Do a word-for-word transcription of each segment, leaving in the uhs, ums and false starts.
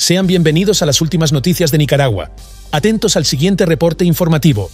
Sean bienvenidos a las últimas noticias de Nicaragua. Atentos al siguiente reporte informativo.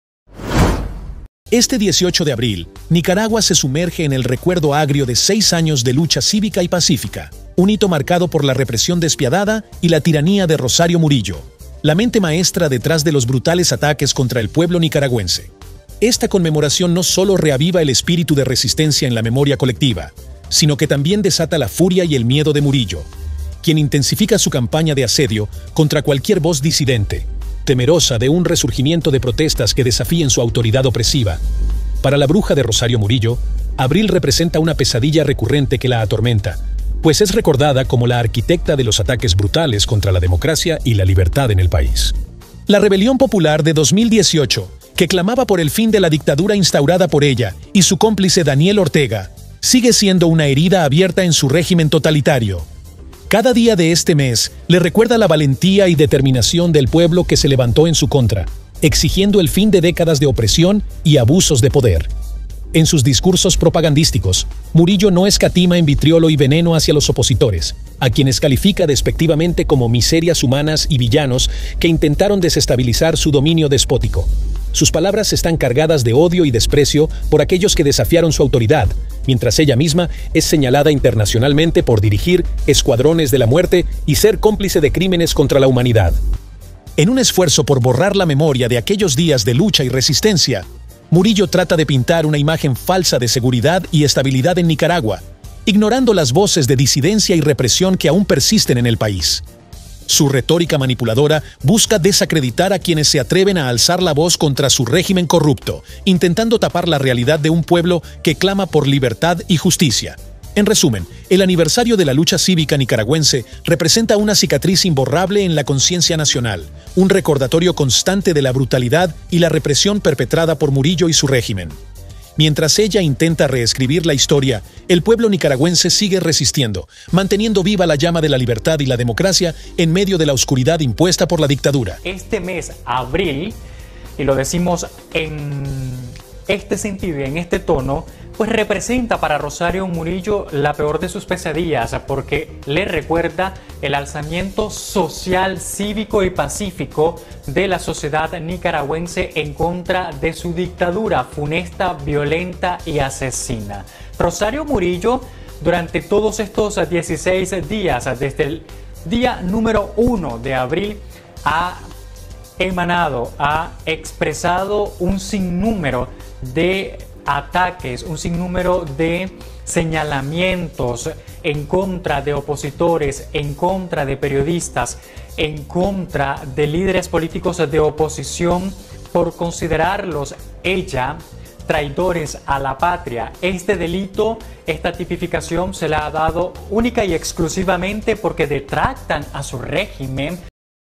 Este dieciocho de abril, Nicaragua se sumerge en el recuerdo agrio de seis años de lucha cívica y pacífica, un hito marcado por la represión despiadada y la tiranía de Rosario Murillo, la mente maestra detrás de los brutales ataques contra el pueblo nicaragüense. Esta conmemoración no solo reaviva el espíritu de resistencia en la memoria colectiva, sino que también desata la furia y el miedo de Murillo, quien intensifica su campaña de asedio contra cualquier voz disidente, temerosa de un resurgimiento de protestas que desafíen su autoridad opresiva. Para la bruja de Rosario Murillo, abril representa una pesadilla recurrente que la atormenta, pues es recordada como la arquitecta de los ataques brutales contra la democracia y la libertad en el país. La rebelión popular de dos mil dieciocho, que clamaba por el fin de la dictadura instaurada por ella y su cómplice Daniel Ortega, sigue siendo una herida abierta en su régimen totalitario. Cada día de este mes le recuerda la valentía y determinación del pueblo que se levantó en su contra, exigiendo el fin de décadas de opresión y abusos de poder. En sus discursos propagandísticos, Murillo no escatima en vitriolo y veneno hacia los opositores, a quienes califica despectivamente como miserias humanas y villanos que intentaron desestabilizar su dominio despótico. Sus palabras están cargadas de odio y desprecio por aquellos que desafiaron su autoridad, mientras ella misma es señalada internacionalmente por dirigir escuadrones de la muerte y ser cómplice de crímenes contra la humanidad. En un esfuerzo por borrar la memoria de aquellos días de lucha y resistencia, Murillo trata de pintar una imagen falsa de seguridad y estabilidad en Nicaragua, ignorando las voces de disidencia y represión que aún persisten en el país. Su retórica manipuladora busca desacreditar a quienes se atreven a alzar la voz contra su régimen corrupto, intentando tapar la realidad de un pueblo que clama por libertad y justicia. En resumen, el aniversario de la lucha cívica nicaragüense representa una cicatriz imborrable en la conciencia nacional, un recordatorio constante de la brutalidad y la represión perpetrada por Murillo y su régimen. Mientras ella intenta reescribir la historia, el pueblo nicaragüense sigue resistiendo, manteniendo viva la llama de la libertad y la democracia en medio de la oscuridad impuesta por la dictadura. Este mes, abril, y lo decimos en este sentido, en este tono, pues representa para Rosario Murillo la peor de sus pesadillas, porque le recuerda el alzamiento social, cívico y pacífico de la sociedad nicaragüense en contra de su dictadura funesta, violenta y asesina. Rosario Murillo, durante todos estos dieciséis días, desde el día número uno de abril, ha emanado, ha expresado un sinnúmero de ataques, un sinnúmero de señalamientos en contra de opositores, en contra de periodistas, en contra de líderes políticos de oposición por considerarlos ella traidores a la patria. Este delito, esta tipificación se la ha dado única y exclusivamente porque detractan a su régimen.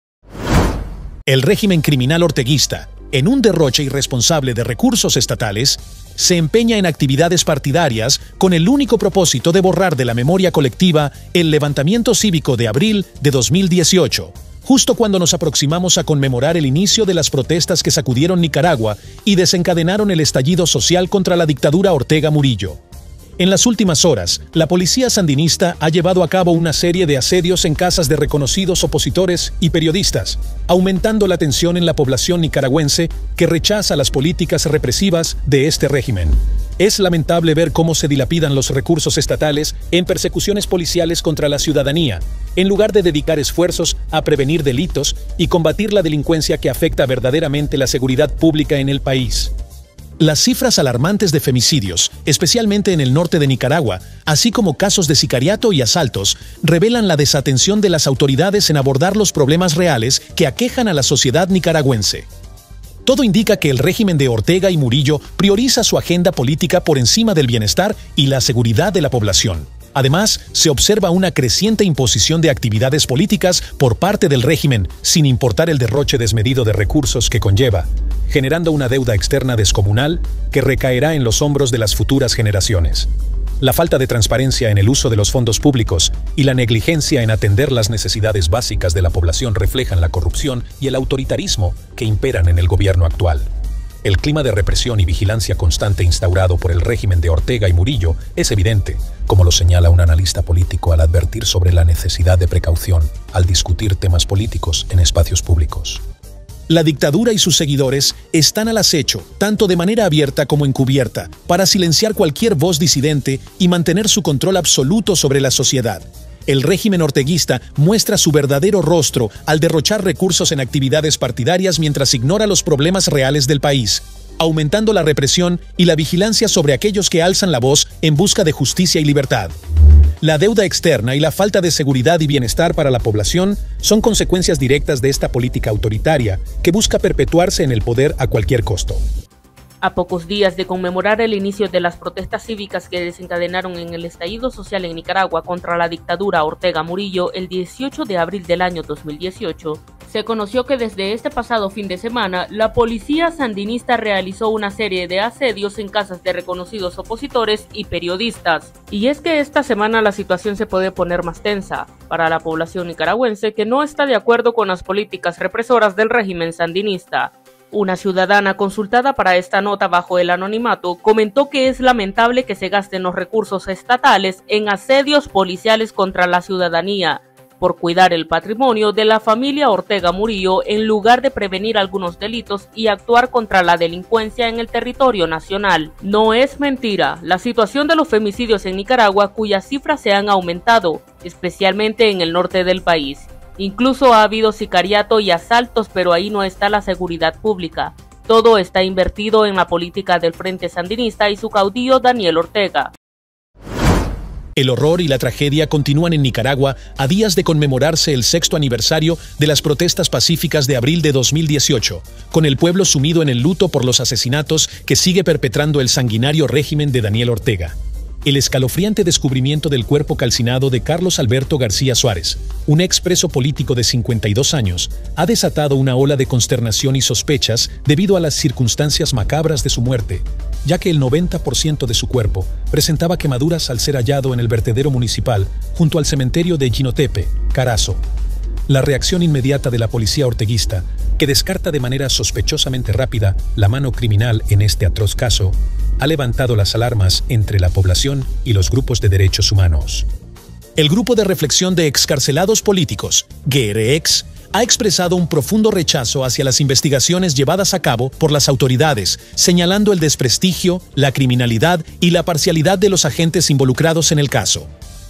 El régimen criminal orteguista, en un derroche irresponsable de recursos estatales, se empeña en actividades partidarias con el único propósito de borrar de la memoria colectiva el levantamiento cívico de abril de dos mil dieciocho, justo cuando nos aproximamos a conmemorar el inicio de las protestas que sacudieron Nicaragua y desencadenaron el estallido social contra la dictadura Ortega Murillo. En las últimas horas, la policía sandinista ha llevado a cabo una serie de asedios en casas de reconocidos opositores y periodistas, aumentando la tensión en la población nicaragüense que rechaza las políticas represivas de este régimen. Es lamentable ver cómo se dilapidan los recursos estatales en persecuciones policiales contra la ciudadanía, en lugar de dedicar esfuerzos a prevenir delitos y combatir la delincuencia que afecta verdaderamente la seguridad pública en el país. Las cifras alarmantes de femicidios, especialmente en el norte de Nicaragua, así como casos de sicariato y asaltos, revelan la desatención de las autoridades en abordar los problemas reales que aquejan a la sociedad nicaragüense. Todo indica que el régimen de Ortega y Murillo prioriza su agenda política por encima del bienestar y la seguridad de la población. Además, se observa una creciente imposición de actividades políticas por parte del régimen, sin importar el derroche desmedido de recursos que conlleva, generando una deuda externa descomunal que recaerá en los hombros de las futuras generaciones. La falta de transparencia en el uso de los fondos públicos y la negligencia en atender las necesidades básicas de la población reflejan la corrupción y el autoritarismo que imperan en el gobierno actual. El clima de represión y vigilancia constante instaurado por el régimen de Ortega y Murillo es evidente, como lo señala un analista político al advertir sobre la necesidad de precaución al discutir temas políticos en espacios públicos. La dictadura y sus seguidores están al acecho, tanto de manera abierta como encubierta, para silenciar cualquier voz disidente y mantener su control absoluto sobre la sociedad. El régimen orteguista muestra su verdadero rostro al derrochar recursos en actividades partidarias mientras ignora los problemas reales del país, aumentando la represión y la vigilancia sobre aquellos que alzan la voz en busca de justicia y libertad. La deuda externa y la falta de seguridad y bienestar para la población son consecuencias directas de esta política autoritaria que busca perpetuarse en el poder a cualquier costo. A pocos días de conmemorar el inicio de las protestas cívicas que desencadenaron en el estallido social en Nicaragua contra la dictadura Ortega Murillo el dieciocho de abril del año dos mil dieciocho, se conoció que desde este pasado fin de semana, la policía sandinista realizó una serie de asedios en casas de reconocidos opositores y periodistas. Y es que esta semana la situación se puede poner más tensa para la población nicaragüense que no está de acuerdo con las políticas represoras del régimen sandinista. Una ciudadana consultada para esta nota bajo el anonimato comentó que es lamentable que se gasten los recursos estatales en asedios policiales contra la ciudadanía por cuidar el patrimonio de la familia Ortega Murillo en lugar de prevenir algunos delitos y actuar contra la delincuencia en el territorio nacional. No es mentira, la situación de los femicidios en Nicaragua, cuyas cifras se han aumentado, especialmente en el norte del país. Incluso ha habido sicariato y asaltos, pero ahí no está la seguridad pública. Todo está invertido en la política del Frente Sandinista y su caudillo Daniel Ortega. El horror y la tragedia continúan en Nicaragua a días de conmemorarse el sexto aniversario de las protestas pacíficas de abril de dos mil dieciocho, con el pueblo sumido en el luto por los asesinatos que sigue perpetrando el sanguinario régimen de Daniel Ortega. El escalofriante descubrimiento del cuerpo calcinado de Carlos Alberto García Suárez, un ex preso político de cincuenta y dos años, ha desatado una ola de consternación y sospechas debido a las circunstancias macabras de su muerte, ya que el noventa por ciento de su cuerpo presentaba quemaduras al ser hallado en el vertedero municipal junto al cementerio de Jinotepe, Carazo. La reacción inmediata de la policía orteguista, que descarta de manera sospechosamente rápida la mano criminal en este atroz caso, ha levantado las alarmas entre la población y los grupos de derechos humanos. El Grupo de Reflexión de Excarcelados Políticos, G R X, ha expresado un profundo rechazo hacia las investigaciones llevadas a cabo por las autoridades, señalando el desprestigio, la criminalidad y la parcialidad de los agentes involucrados en el caso.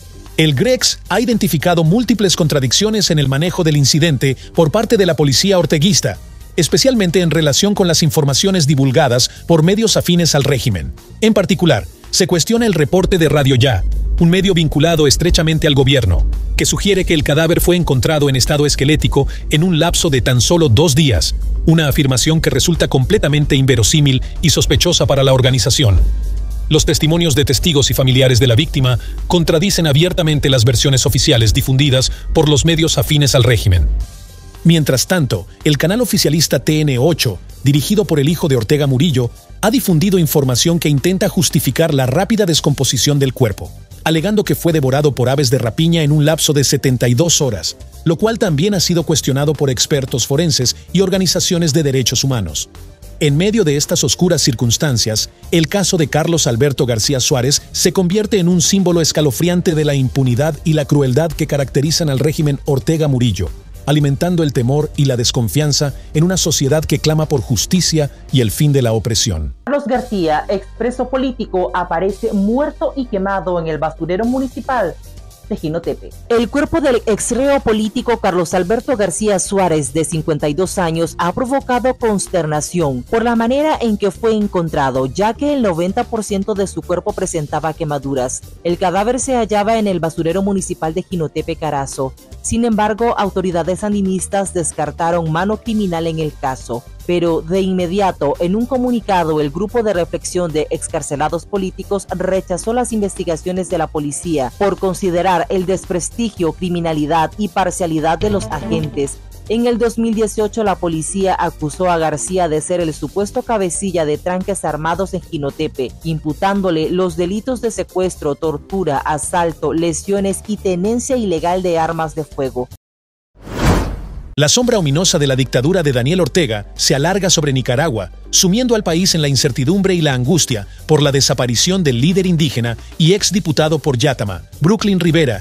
El G R E X ha identificado múltiples contradicciones en el manejo del incidente por parte de la policía orteguista, especialmente en relación con las informaciones divulgadas por medios afines al régimen. En particular, se cuestiona el reporte de Radio Ya, un medio vinculado estrechamente al gobierno, que sugiere que el cadáver fue encontrado en estado esquelético en un lapso de tan solo dos días, una afirmación que resulta completamente inverosímil y sospechosa para la organización. Los testimonios de testigos y familiares de la víctima contradicen abiertamente las versiones oficiales difundidas por los medios afines al régimen. Mientras tanto, el canal oficialista T N ocho, dirigido por el hijo de Ortega Murillo, ha difundido información que intenta justificar la rápida descomposición del cuerpo, alegando que fue devorado por aves de rapiña en un lapso de setenta y dos horas, lo cual también ha sido cuestionado por expertos forenses y organizaciones de derechos humanos. En medio de estas oscuras circunstancias, el caso de Carlos Alberto García Suárez se convierte en un símbolo escalofriante de la impunidad y la crueldad que caracterizan al régimen Ortega Murillo, alimentando el temor y la desconfianza en una sociedad que clama por justicia y el fin de la opresión. Carlos García, expreso político, aparece muerto y quemado en el basurero municipal de Jinotepe. El cuerpo del exreo político Carlos Alberto García Suárez, de cincuenta y dos años, ha provocado consternación por la manera en que fue encontrado, ya que el noventa por ciento de su cuerpo presentaba quemaduras. El cadáver se hallaba en el basurero municipal de Jinotepe, Carazo. Sin embargo, autoridades sandinistas descartaron mano criminal en el caso, pero de inmediato, en un comunicado, el Grupo de Reflexión de Excarcelados Políticos rechazó las investigaciones de la policía por considerar el desprestigio, criminalidad y parcialidad de los agentes. En el dos mil dieciocho, la policía acusó a García de ser el supuesto cabecilla de tranques armados en Jinotepe, imputándole los delitos de secuestro, tortura, asalto, lesiones y tenencia ilegal de armas de fuego. La sombra ominosa de la dictadura de Daniel Ortega se alarga sobre Nicaragua, sumiendo al país en la incertidumbre y la angustia por la desaparición del líder indígena y exdiputado por Yátama, Brooklyn Rivera,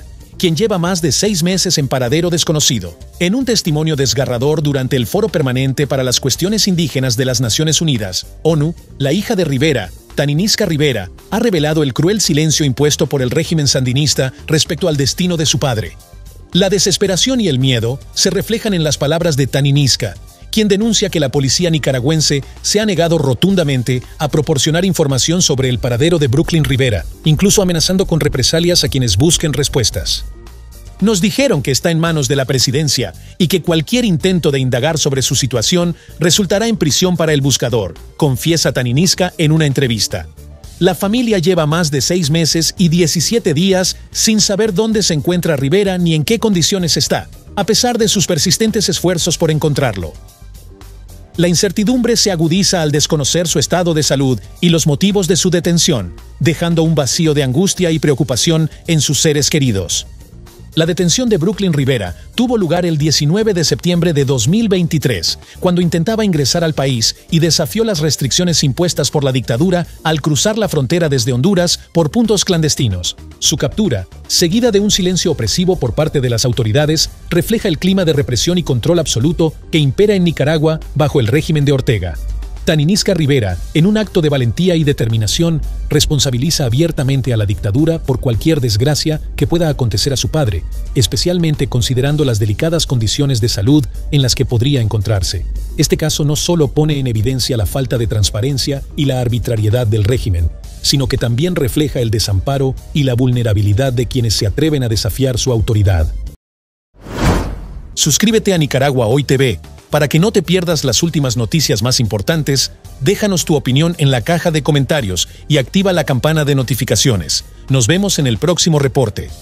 quien lleva más de seis meses en paradero desconocido. En un testimonio desgarrador durante el Foro Permanente para las Cuestiones Indígenas de las Naciones Unidas, ONU, la hija de Rivera, Taninisca Rivera, ha revelado el cruel silencio impuesto por el régimen sandinista respecto al destino de su padre. La desesperación y el miedo se reflejan en las palabras de Taninisca, quien denuncia que la policía nicaragüense se ha negado rotundamente a proporcionar información sobre el paradero de Brooklyn Rivera, incluso amenazando con represalias a quienes busquen respuestas. Nos dijeron que está en manos de la presidencia y que cualquier intento de indagar sobre su situación resultará en prisión para el buscador, confiesa Taninisca en una entrevista. La familia lleva más de seis meses y diecisiete días sin saber dónde se encuentra Rivera ni en qué condiciones está, a pesar de sus persistentes esfuerzos por encontrarlo. La incertidumbre se agudiza al desconocer su estado de salud y los motivos de su detención, dejando un vacío de angustia y preocupación en sus seres queridos. La detención de Brooklyn Rivera tuvo lugar el diecinueve de septiembre de dos mil veintitrés, cuando intentaba ingresar al país y desafió las restricciones impuestas por la dictadura al cruzar la frontera desde Honduras por puntos clandestinos. Su captura, seguida de un silencio opresivo por parte de las autoridades, refleja el clima de represión y control absoluto que impera en Nicaragua bajo el régimen de Ortega. Taninisca Rivera, en un acto de valentía y determinación, responsabiliza abiertamente a la dictadura por cualquier desgracia que pueda acontecer a su padre, especialmente considerando las delicadas condiciones de salud en las que podría encontrarse. Este caso no solo pone en evidencia la falta de transparencia y la arbitrariedad del régimen, sino que también refleja el desamparo y la vulnerabilidad de quienes se atreven a desafiar su autoridad. Suscríbete a Nicaragua Hoy T V. Para que no te pierdas las últimas noticias más importantes, déjanos tu opinión en la caja de comentarios y activa la campana de notificaciones. Nos vemos en el próximo reporte.